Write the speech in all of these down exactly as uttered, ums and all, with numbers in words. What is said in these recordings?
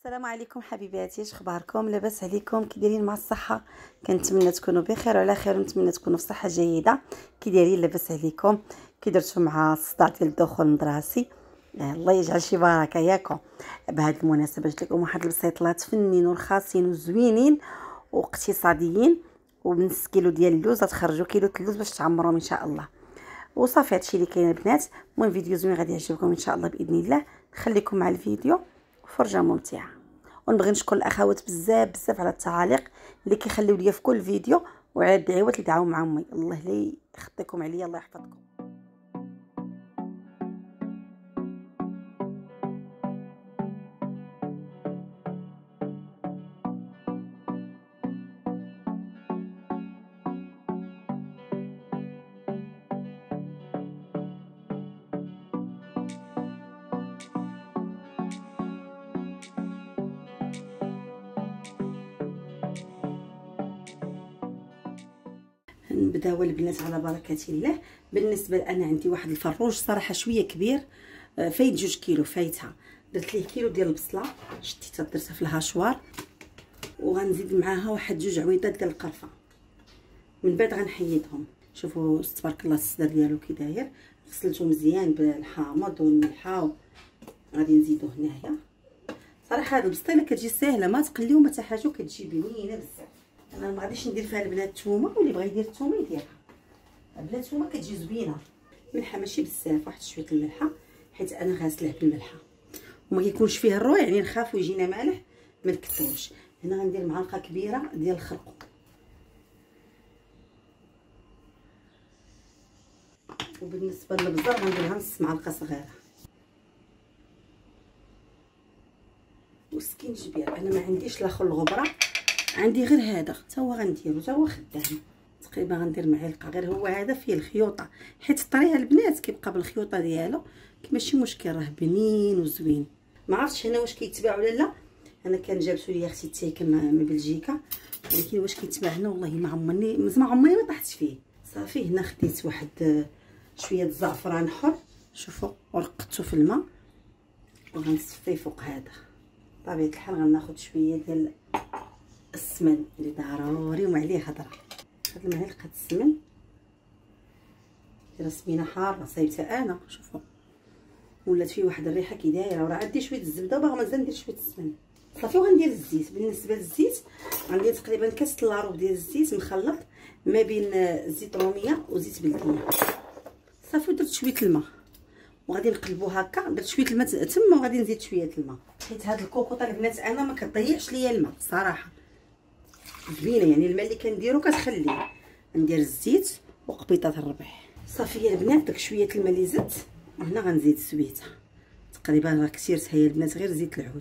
السلام عليكم حبيباتي، اش اخباركم؟ لاباس عليكم؟ كي دايرين مع الصحه؟ كنتمنى تكونوا بخير وعلى خير، ونتمنى تكونوا في صحه جيده. كي دايرين؟ لاباس عليكم؟ كي درتوا مع الصداع ديال الدخول المدرسي؟ آه الله يجعل شي بركه ياكم. بهذه المناسبه جبت لكم واحد البسيطلات فنين ورخاصين وزوينين واقتصاديين، وبنص كيلو ديال اللوز غتخرجوا كيلو اللوز باش تعمروهم ان شاء الله. وصافي هادشي اللي كاين البنات. المهم فيديو زوين غادي يعجبكم ان شاء الله باذن الله. نخليكم مع الفيديو، فرجه ممتعه. ونبغي نشكر الاخوات بزاف بزاف على التعاليق اللي كيخليو ليا في كل فيديو، وعلى الدعوات اللي دعاو مع امي. الله لا يخطيكم عليا، الله يحفظكم. نبداو البنات على بركه الله. بالنسبه انا عندي واحد الفروج صراحه شويه كبير، فايت جوج كيلو فايتها. درت ليه كيلو ديال البصله شتيتها درتها في الهاشوار، وغنزيد معاها واحد جوج عويضات ديال القرفه. من بعد غنحيدهم. شوفوا تبارك الله الصدر ديالو كي داير، غسلته مزيان بالحامض والملحه. غادي نزيدو هنايا. صراحه هاد البسطيله كتجي ساهله، ما تقليو ما حتى حاجه، وكتجي بنينه بزاف. انا ما غاديش ندير فيها البنات الثومه، واللي بغى يدير الثومه يديرها بلا ثومه كتجي زوينه. ملحه ماشي بزاف، واحد شويه الملحه حيت انا غاسله بالملحه، وما يكونش فيها الروح يعني نخاف يجينا مالح ما نكثروش. هنا غندير معلقه كبيره ديال الخرقوم، وبالنسبه للبزار غنديرها نص معلقه صغيره. والسكينجبير انا ما عنديش لا خل غبره، عندي غير هذا حتى هو غنديرو، حتى هو خدام تقريبا. غندير معلقه غير هو هذا فيه الخيوطه، حيت الطريقه البنات كيبقى بالخيوطه ديالو ماشي مشكل، راه بنين وزوين. ما عرفتش هنا واش كيتباع ولا لا. انا كان جابتو لي اختي التايكه من بلجيكا، ولكن واش كيتباع هنا والله ما عمرني ما عمرني ما طحت فيه. صافي هنا خديت واحد شويه الزعفران حر، شوفوا، ورقدته في الماء وغنصفيه فوق هذا. بطبيعه الحال غناخذ شويه ديال السمن اللي ضروري وما عليه هضره. هاد المعلقه السمن دايره سمينه حاره صايبتها انا، شوفوا ولات فيه واحد الريحه كي دايره. وراه عندي شويه الزبده وباغا مازال ندير شويه السمن. صافي وغندير الزيت. بالنسبه للزيت غندير تقريبا كاس لاروب ديال الزيت مخلط ما بين زيت روميه وزيت بلديه. صافي درت شويه الماء وغادي نقلبو هكا. درت شويه الماء تما وغادي نزيد شويه الماء، حيت هاد الكوكوطه البنات انا ما كتضيعش ليا الماء صراحه، زوينه يعني. الماء اللي كنديرو كتخليه. ندير الزيت وقبيطه الربيع. صافي يا البنات داك شويه الماء اللي زدت وهنا غنزيد السويته تقريبا، راه كثيرتها يا البنات، غير زيت العود.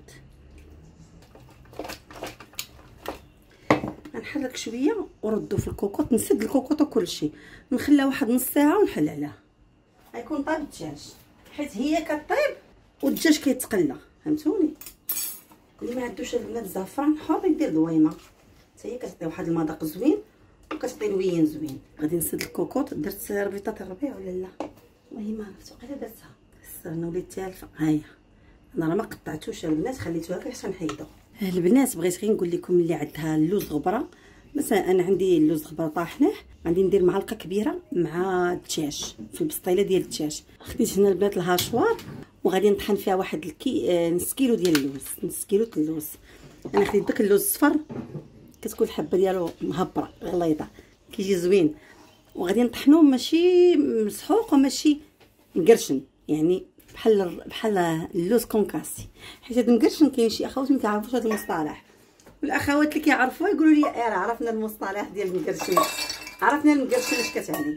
غنحرك شويه وردو في الكوكوط، نسد الكوكوط وكلشي، نخليها واحد نص ساعه ونحل عليها. غيكون طاب الدجاج، حيت هي كطيب والدجاج كيتقلى، فهمتوني. اللي ما عندوش البنات زعفران حر يدير دويمه، حتى هي كتعطي واحد المذاق زوين وكتعطي لوين زوين. غادي نسد الكوكوط. درت ربيطه الربيع ولا لا؟ والله ما عرفت، وقيلا درتها انا وليت تالفه. ها هي انا راه ما قطعتوش البنات، خليتوها هكا حتى نحيدو. البنات بغيت غير نقول لكم اللي عندها اللوز غبره، مثلا انا عندي اللوز غبره طاحناه، غادي ندير معلقه كبيره مع الدجاج في البسطيله ديال الدجاج. خديت هنا البنات الهاشوار وغادي نطحن فيها واحد الكي آه نص كيلو ديال اللوز. نص كيلو د اللوز. انا خديت داك اللوز الصفر، كتكون الحبه ديالو مهبره غليظه كيجي زوين. وغادي نطحنوه ماشي مسحوق وماشي مقرشن، يعني بحال بحال اللوز كونكاسي. حيت هذا مقرشن كاين شي اخوات ما كيعرفوش هذا المصطلح، والاخوات اللي كيعرفوه يقولوا لي اه عرفنا المصطلح ديال المقرشن، عرفنا المقرشن اش كتعني.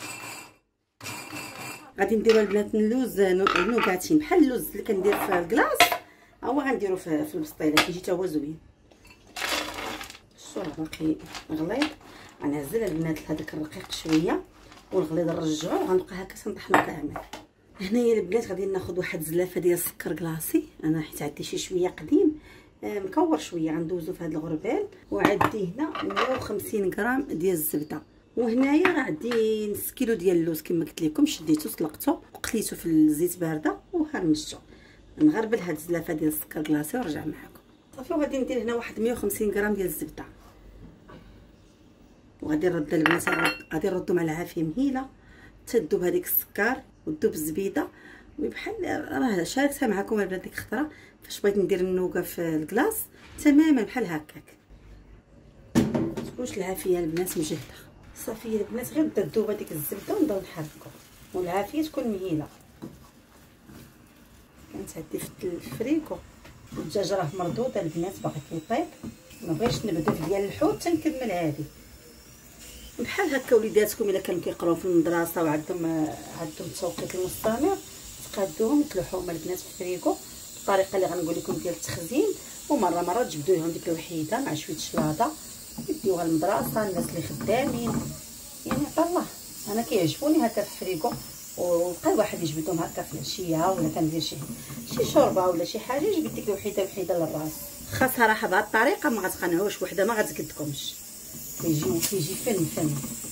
غادي نديروا البنات اللوز نوكاتين بحال اللوز اللي كندير في الكلاص، هو غنديرو في, في البسطيله كيجي حتى هو زوين. الشرب باقي غليظ، غنعزل البنات هذاك الرقيق شويه والغليظ نرجعوه وغنبقى هكا تنطحنو كامل. هنايا البنات غادي ناخذ واحد زلافه ديال السكر كلاصي، انا حيت عندي شي شويه قديم آه مكور شويه، غندوزو في هذا الغربال. وعندي هنا مية وخمسين غرام ديال الزبده. وهنايا راه عندي نص كيلو ديال اللوز كما قلت لكم، شديتو سلقته وقليته في الزيت بارده وهرمشته. نغربل هاد الزلافه ديال السكر كلاصي ونرجع معكم. صافي. وغادي ندير هنا واحد مية وخمسين غرام ديال الزبده، وغادي نرد البنات غادي نردو مع العافيه مهيله تذوب هذيك السكر وتذوب الزبيده. وبحال راه شاركتها معكم البنات ديك الخطره فاش بغيت ندير النوغا في الكلاص تماما بحال هكاك. تكونش العافيه البنات مجهده. صافي البنات غير بدا تذوب هذيك الزبده ونبداو نحركو والعافيه تكون مهيله. كانت عندي في الفريكو الدجاج راه مردود البنات باغي كيطيب، ما بغيتش نبدل ديال الحوت تنكمل هذه. بحال هكا وليداتكم الا كانوا كيقراو في المدرسه وعندهم عندهم التوقيت المستمر تقادوهم تلوحوهم البنات في الفريكو بالطريقه اللي غنقول لكم ديال التخزين، ومره مره تجبدوا لهم ديك الوحيده مع شويه شلاضه يديوها للمدرسه الناس اللي خدامين. يعني عطا الله انا كيعجبوني هكا في الفريكو، وبقى الواحد يجبدهم هكا في العشيه ولا كندير شي شي شوربه ولا شي حاجه يجبد ديك الوحيده وحيده للراس. خا صراحه بهذه الطريقه ما غتقنعوش، وحده ما غتقدكمش، كيجي كيجي فن فن.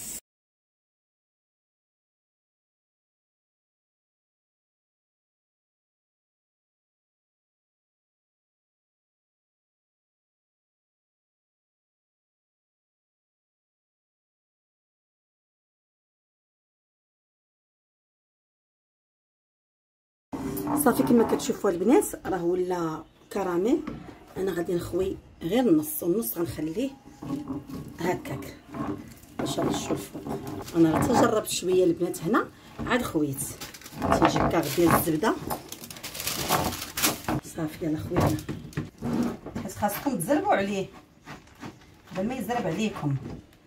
صافي كما كتشوفوا البنات راه ولا كراميل. انا غادي نخوي غير النص والنص غنخليه هكاك باش نرشو الفوق. انا راه تجربت شويه البنات هنا عاد خويت تيجي كاغ ديال الزبده. صافي يلا خوينا حيت خاصكم تزربوا عليه قبل ما يزرب عليكم.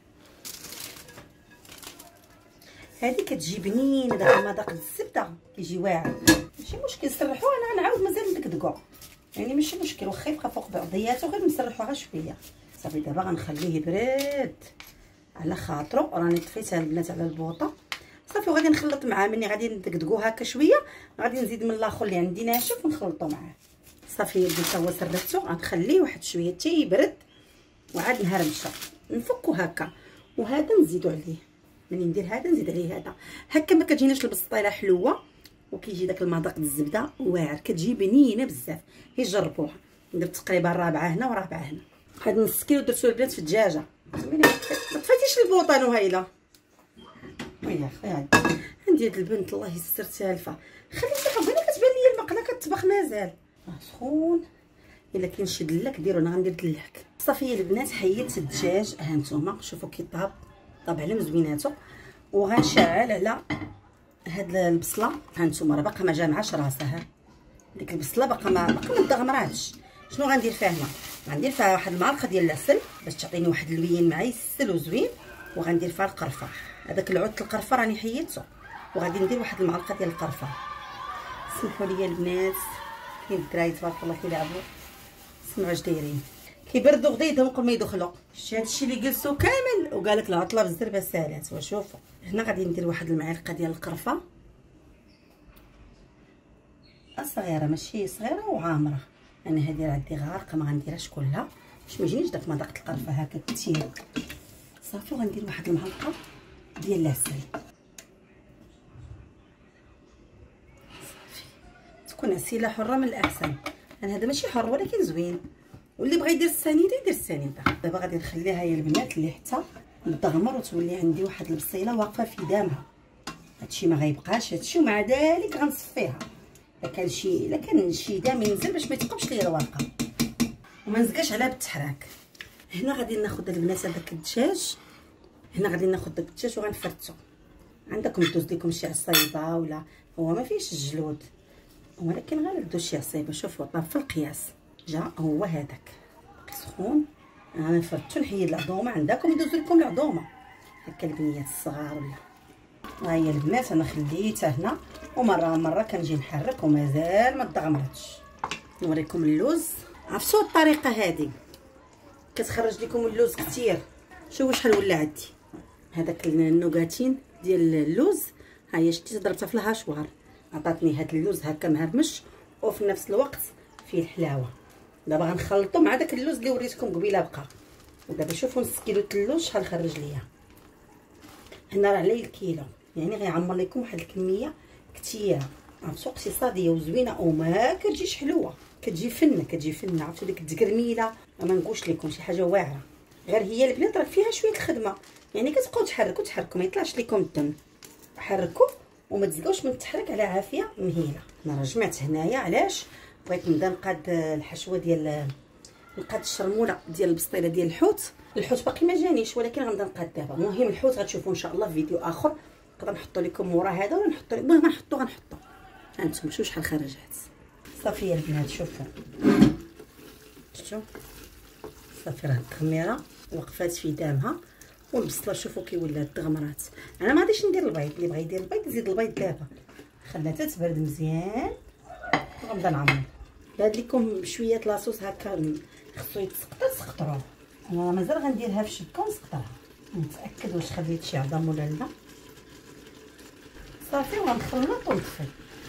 هذه كتجي بنينه داك المذاق الزبده كيجي واعر، ماشي مشكل سرحوه انا غنعاود مازال ندقدقو يعني ماشي مشكل واخا يبقى فوق بعضياته غير نسرحوه غير شويه. صافي دابا غنخليه يبرد على خاطرو، راني طفيتها البنات على البوطه. صافي وغادي نخلط معاه ملي غادي ندقدقو هكا شويه غادي نزيد من الاخر اللي عندي ناشف ونخلطو معاه. صافي بديت هو سرحتو غنخليه واحد شويه حتى يبرد وعاد نهرمشو نفكو هكا، وهذا نزيدو عليه. ملي ندير هذا نزيد عليه هذا هكا ما كتجيناش البسطيله حلوه وكيجي داك المذاق د الزبده واعر، كتجي بنينه بزاف. هي جربوها. درت تقريبا رابعه هنا ورابعه هنا. هاد نص كيلو درتو البنات في الدجاجه. ما طفيتيش البوطه وهايله ويا اخي عندي هاد البنت الله يستر تالفه خليتي حباني كتبان ليا المقله كتطبخ مازال سخون. الا كاين شي دلاك ديرو انا غندير دلاك. صافي البنات حيدت الدجاج ها نتوما شوفوا كي طاب طاب على مزويناتو، وغنشعل على هاد البصله ها نتوما راه باقا ما جامعاش راسها. ديك البصله باقا ما باقا ما دغمراتش. شنو غندير فيها هنا؟ غندير فيها واحد المعلقه ديال العسل باش تعطيني واحد اللوين معيسل وزوين، وغندير فيها القرفه. هذاك العود القرفه راني حيدته، وغادي ندير واحد المعلقه ديال القرفه. سمحوا لي البنات كاين الدراي تبارك الله كيلعبوا سمعوا اش دايرين كيبردوا غدا يدهم قبل ما يدخلوا. شتي هادشي اللي جلسوا كامل وقال لك العطله بالزربه سالات. وشوفوا هنا غادي ندير واحد المعلقه ديال القرفه صغيره ماشي صغيره وعامره. انا هذه راه عندي غارقه ما غنديرهاش كلها باش ما يجينيش داك مذاق القرفه هكا كثير. صافي وغندير واحد المعلقه ديال العسل. صافي تكون عسيله حره من الاحسن. انا هذا ماشي حر ولكن زوين، واللي بغى يدير السنيده يدير السنيده. دابا غادي نخليها هي البنات اللي حتى تغمر وتولي عندي واحد البصيله واقفه في دامها. هادشي ما غيبقاش هادشي، ومع ذلك غنصفيها. الا كان شي الا كان شي دام ينزل باش ما يتقبش ليا الورقه وما نزكاش عليها بالتحراك. هنا غادي ناخذ البنات هذاك الدجاج. هنا غادي ناخذ داك الدجاج وغنفرتو. عندكم دوز لكم شي عصيبه ولا هو ما فيهش الجلود ولكن غير دوز شي عصيبه. شوفوا طاب في القياس جا هو هذاك سخون. انا فرتو نحيد العظومه. عندكم يدوز لكم العظومه هكا البنيات الصغار ولا. ها هي البنات انا خليتها هنا ومره مره كنجي نحرك ومازال ما تغمرتش. نوريكم اللوز. عرفتوا الطريقه هذه كتخرج لكم اللوز كثير. شوفوا شحال ولا عندي هذاك النوغاتين ديال اللوز. ها هي شتي ضربتها في الهاشوار عطاتني هذا اللوز هكا مهرمش وفي نفس الوقت فيه الحلاوه. دابا غنخلطو مع داك اللوز اللي وريتكم قبيله بقى. ودابا شوفوا نص كيلو اللوز شحال خرج ليا. هنا راه على الكيلو يعني غيعمر لكم واحد الكميه كثيره. عرفتوا اقتصاديه وزوينه وما كتجيش حلوه. كتجي فنه كتجي فنه عرفتوا ديك التقرميله ما نقولش لكم شي حاجه واعره. غير هي البنات راه فيها شويه الخدمه، يعني كتبقاو تحركوا تحركوا ما يطلعش لكم الدم، حركوا وما تزقوش من التحرك على عافيه مهيله. انا راه جمعت هنايا علاش بغيت نبدا نقاد الحشوه ديال نقاد الشرموله ديال البسطيله ديال الحوت. الحوت باقي ما جانيش ولكن غنبدا نقاد دابا. المهم الحوت غتشوفوا ان شاء الله في فيديو اخر، نقدر نحطو لكم مورا هذا ولا نحطو المهم نحطو غنحطو. هانتوما شوفوا شحال خرجات. صافي البنات شوفوا شفتوا صافي راه التخميره وقفات في دامها والبصله شوفوا كي ولات دغمرات. انا ما غاديش ندير البيض، اللي بغى يدير البيض يزيد البيض دابا، خليها تتبرد مزيان وغنبدا نعمر. هاد لكم شويه لاصوص هكا خصو يتسقطر سقطروه. انا مازال غنديرها في الشبكه ونسقطرها نتاكد واش خليت شي عظم ولا لا. صافي وغنخلط ونطفي.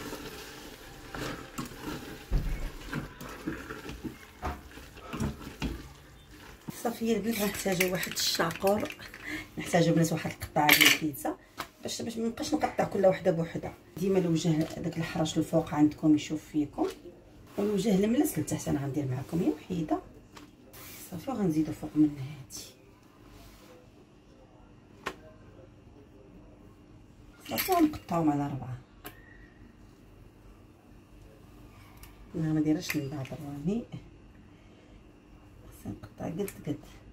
صافي البنات غنحتاجو واحد الشاقور، نحتاجو بنات واحد القطعه ديال البيتزا باش باش منبقاش نقطع كل وحده بوحده. ديما الوجه داك الحرش الفوق عندكم يشوف فيكم والوجه الملس لتحت. انا غندير معكم هي وحيده صافي وغنزيدو فوق من هادي صافي ونقطعوهم على ربعه. انا ما دايرهاش من بعد راني خصني نقطع قد قد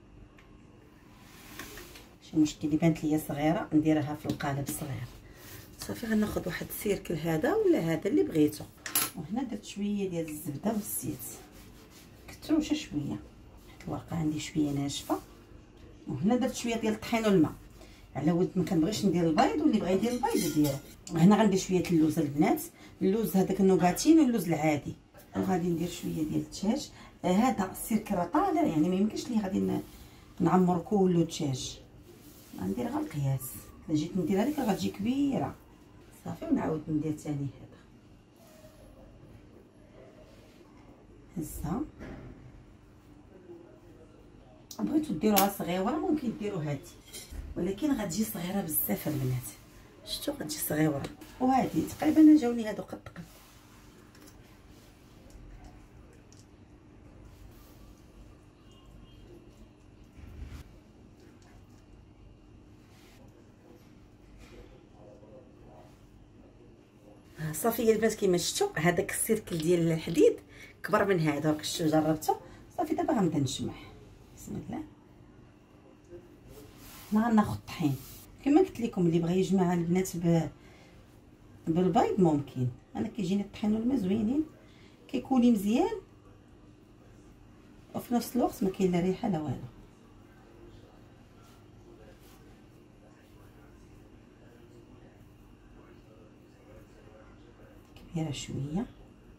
شي مشكل اللي بانت ليا صغيره نديرها في القالب الصغير. صافي غناخذ واحد السيركل هذا ولا هذا اللي بغيتو. وهنا درت شويه ديال الزبده والزيت كثروا شي شويه حيت الورقه عندي شويه ناشفه. وهنا درت شويه ديال الطحين والماء على ود ما كنبغيش ندير البيض، واللي بغى يدير البيض يديرو. وهنا غندير شويه اللوز البنات، اللوز هذاك النوغاتين واللوز العادي. وغادي ندير شويه ديال الدجاج. آه هذا السيركل راه طالع يعني ما يمكنش لي غادي نعمر كله دجاج، غندير غير القياس. الا جيت ندير هذيك غتجي كبيره. صافي ونعاود ندير ثاني هذا هزه. بغيتو ديروها صغيره ممكن ديروا هادي ولكن غتجي صغيره بزاف البنات. شفتوا غتجي صغيره. وهادي تقريبا جاوني هادو قد قد. صافي البنات كيما شفتوا هذاك السيركل ديال الحديد كبر من هذا. راك شفتوا جربته. صافي دابا غنبدا نجمع. بسم الله. هنا غناخذ الطحين كما قلت لكم، اللي بغى يجمع البنات ب... بالبيض ممكن. انا كيجيني الطحين والماء زوينين كيكوني مزيان وفي نفس الوقت ما كاين لا ريحه لا والو. كبيره شويه.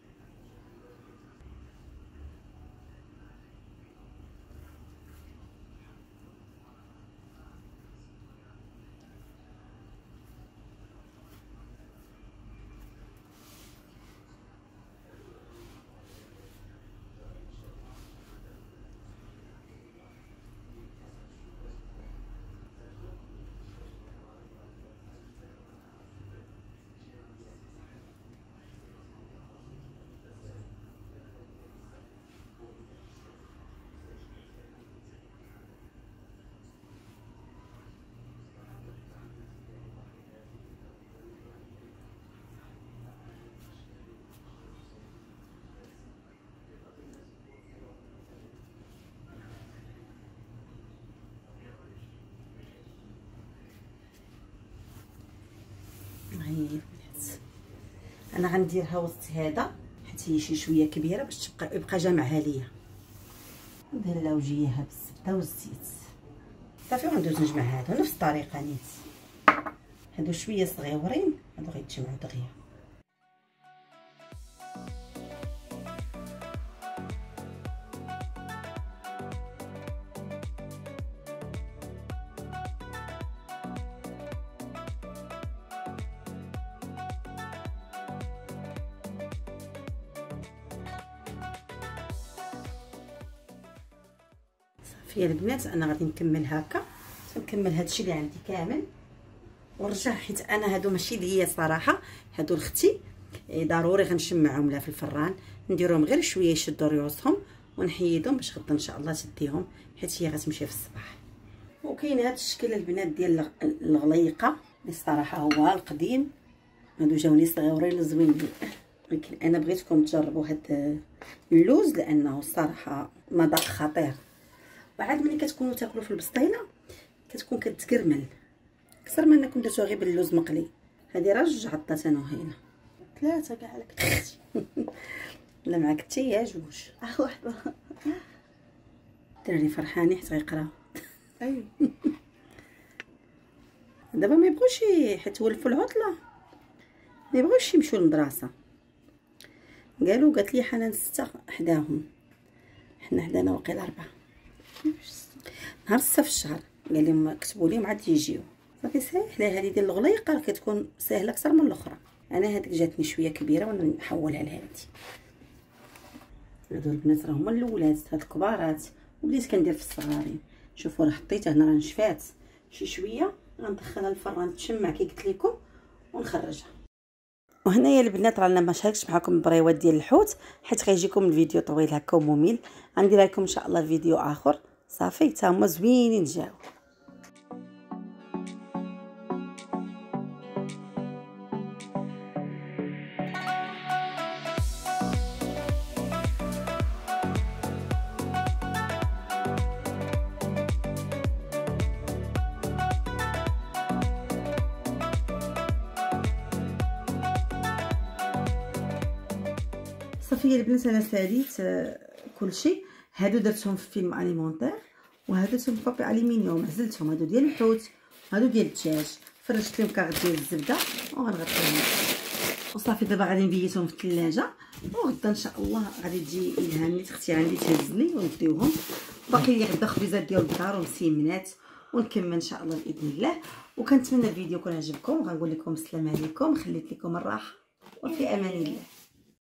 هي انا غنديرها وسط هذا حيت هي شي شويه كبيره باش تبقى يبقى جامعها ليا. ندير لها وجيهها بالزبده والزيت. صافي غندوز نجمع هادو نفس الطريقه نيت. هادو شويه صغيورين هادو غيتجمعوا دغيا. صافي البنات انا غادي نكمل هكا. نكمل هادشي اللي عندي كامل ونرجع، حيت انا هادو ماشي ليا صراحه، هادو لختي ضروري غنشمعهم لها في الفران، نديرهم غير شويه يشدوا ريوسهم ونحيدهم باش غدا ان شاء الله تديهم حيت هي غتمشي في الصباح. وكاين هذا الشكل البنات ديال الغليقه الصراحه هو القديم، هادو جاوني صغيورين زوينين، ولكن انا بغيتكم تجربوا هاد اللوز لانه الصراحه مذاق خطير. وعاد ملي كتكونوا تاكلوا في البسطينه كتكون كتكرمل اكثر من انكم درتوها غير باللوز مقلي. هذه راه عطات انا وهنا ثلاثه كاع لك تختي لا معاك حتى يا جوج اه وحده. الدراري فرحانين حيت غيقراو. اي دابا ما يبغوش حيت ولفوا العطله ما يبغوش يمشيو للمدرسه. قالوا قالت لي حنان ستة حداهم، حنا حدانا واقيلا أربعة نهار ستة في الشهر. قال لهم كتبوا لهم عاد يجيو صافي. ساهله هذه ديال الغليقه كتكون ساهله اكثر من الاخرى. انا هذيك جاتني شويه كبيره وانا نحولها لهذه. هادو البنات راه هما الاولاد، هاد الكبارات وبديت كندير في الصغارين. شوفوا راه حطيتها هنا راه نشفات شي شويه، غندخلها للفران تشمع كي قلت لكم ونخرجها. وهنايا البنات رانا ما شاركتش معكم البريوات ديال الحوت حيت غيجيكم الفيديو طويل هكا وممل. غندير لكم ان شاء الله فيديو اخر صافي حتى هما زوينين جاو. صافي البنات انا ساليت كلشي. هادو درتهم في فيلم اليمونتير وهادو درتهم في بابي الومنيوم عزلتهم. هادو ديال الحوت وهادو ديال الدجاج، فرشت لهم كاع ديال الزبده وغنغطيهم وصافي. دابا غادي نبيتهم في الثلاجه وغدا ان شاء الله غادي تجي الهام نيت اختي عندي تهز لي ونديوهم. باقي لي غدا خبيزات ديال الدار ومسيمنات ونكمل ان شاء الله باذن الله. وكنتمنى الفيديو يكون عجبكم. غنقول لكم السلام عليكم، خليت لكم الراحه وفي امان الله.